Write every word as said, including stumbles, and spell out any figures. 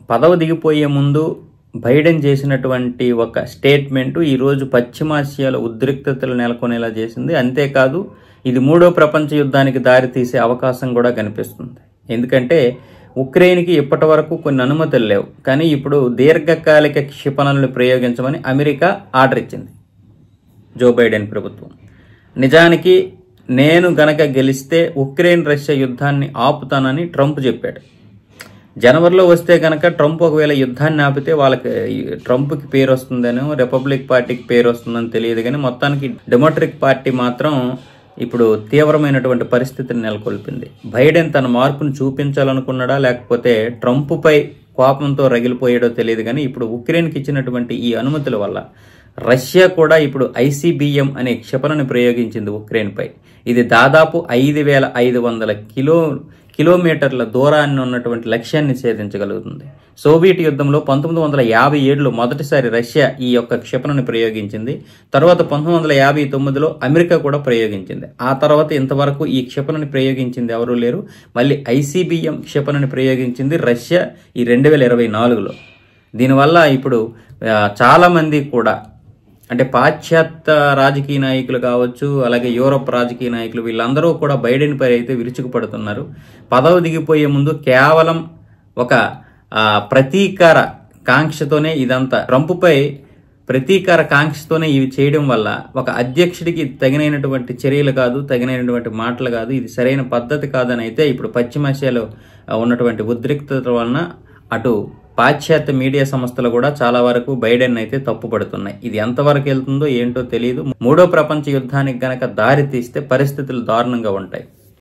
పదవి దిగిపోయే ముందు బైడెన్ చేసినటువంటి ఒక స్టేట్మెంటు ఈరోజు పశ్చిమాసియాలో ఉద్రిక్తతలు నెలకొనేలా చేసింది. అంతేకాదు ఇది మూడో ప్రపంచ యుద్ధానికి దారితీసే అవకాశం కూడా కనిపిస్తుంది. ఎందుకంటే ఉక్రెయిన్కి ఇప్పటి వరకు కొన్ని అనుమతులు లేవు, కానీ ఇప్పుడు దీర్ఘకాలిక క్షిపణులను ప్రయోగించమని అమెరికా ఆర్డర్ ఇచ్చింది జో బైడెన్ ప్రభుత్వం. నిజానికి నేను గనక గెలిస్తే ఉక్రెయిన్ రష్యా యుద్ధాన్ని ఆపుతానని ట్రంప్ చెప్పాడు. జనవరిలో వస్తే కనుక ట్రంప్ ఒకవేళ యుద్ధాన్ని ఆపితే వాళ్ళకి ట్రంప్కి పేరు వస్తుందనో రిపబ్లిక్ పార్టీకి పేరు వస్తుందని తెలియదు, కానీ మొత్తానికి డెమోక్రటిక్ పార్టీ మాత్రం ఇప్పుడు తీవ్రమైనటువంటి పరిస్థితిని నెలకొల్పింది. బైడెన్ తన మార్పును చూపించాలనుకున్నాడా లేకపోతే ట్రంప్పై కోపంతో రగిలిపోయాడో తెలియదు, కానీ ఇప్పుడు ఉక్రెయిన్కి ఇచ్చినటువంటి ఈ అనుమతుల వల్ల రష్యా కూడా ఇప్పుడు ఐసీబీఎం అనే క్షిపణిని ప్రయోగించింది ఉక్రెయిన్పై. ఇది దాదాపు ఐదు వేల ఐదు వందల కిలో కిలోమీటర్ల దూరాన్ని ఉన్నటువంటి లక్ష్యాన్ని ఛేదించగలుగుతుంది. సోవియట్ యుద్ధంలో పంతొమ్మిది వందల యాభై ఏడులో మొదటిసారి రష్యా ఈ యొక్క క్షిపణిని ప్రయోగించింది. తర్వాత పంతొమ్మిది వందల యాభై తొమ్మిదిలో అమెరికా కూడా ప్రయోగించింది. ఆ తర్వాత ఇంతవరకు ఈ క్షిపణిని ప్రయోగించింది ఎవరూ లేరు. మళ్ళీ ఐసీబీఎం క్షిపణిని ప్రయోగించింది రష్యా ఈ రెండు వేల ఇరవై నాలుగులో. దీనివల్ల ఇప్పుడు చాలామంది కూడా అంటే పాశ్చాత్య రాజకీయ నాయకులు కావచ్చు, అలాగే యూరోప్ రాజకీయ నాయకులు, వీళ్ళందరూ కూడా బైడెన్ పై అయితే విరుచుకుపడుతున్నారు. పదవి దిగిపోయే ముందు కేవలం ఒక ప్రతీకార కాంక్షతోనే ఇదంతా, ట్రంప్పై ప్రతీకార కాంక్షతోనే ఇవి చేయడం వల్ల ఒక అధ్యక్షుడికి తగినటువంటి చర్యలు కాదు, తగినటువంటి మాటలు కాదు, ఇది సరైన పద్ధతి కాదని అయితే ఇప్పుడు పశ్చిమాసియాలో ఉన్నటువంటి ఉద్రిక్తత వలన అటు పాశ్చాత్య మీడియా సంస్థలు కూడా చాలా వరకు బైడెన్ అయితే తప్పుపడుతున్నాయి. ఇది ఎంతవరకు వెళ్తుందో ఏంటో తెలియదు. మూడో ప్రపంచ యుద్ధానికి గనక దారి తీస్తే పరిస్థితులు దారుణంగా ఉంటాయి.